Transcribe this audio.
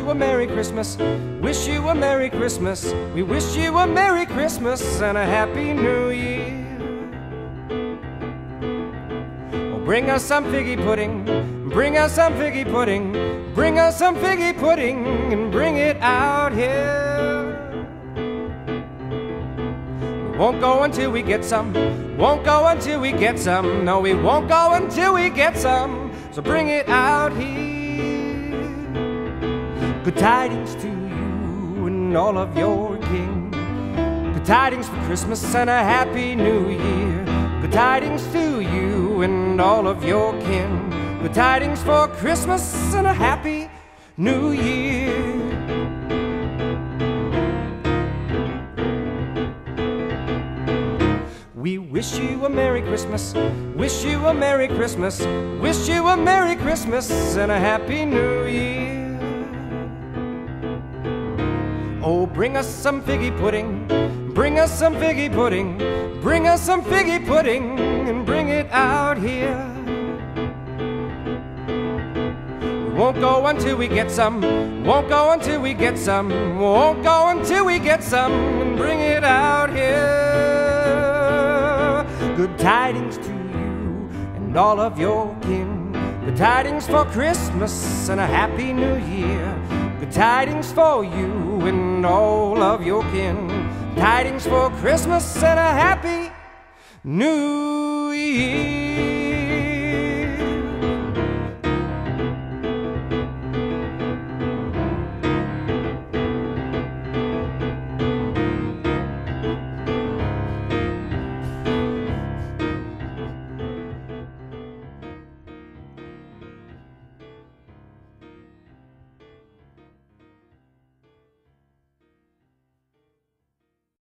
you a Merry Christmas. Wish you a Merry Christmas. We wish you a Merry Christmas and a Happy New Year. Oh, bring us some figgy pudding. Bring us some figgy pudding. Bring us some figgy pudding and bring it out here. We won't go until we get some. Won't go until we get some. No, we won't go until we get some. So bring it out here. Good tidings to you and all of your kin. Good tidings for Christmas and a Happy New Year. Good tidings to you and all of your kin. Good tidings for Christmas and a Happy New Year. We wish you a Merry Christmas. Wish you a Merry Christmas. Wish you a Merry Christmas and a Happy New Year. Oh, bring us some figgy pudding. Bring us some figgy pudding. Bring us some figgy pudding and bring it out here. We won't go until we get some. Won't go until we get some. Won't go until we get some and bring it out here. Good tidings to you and all of your kin. Good tidings for Christmas and a Happy New Year. Good tidings for you and all of your kin. Tidings for Christmas and a Happy New Year.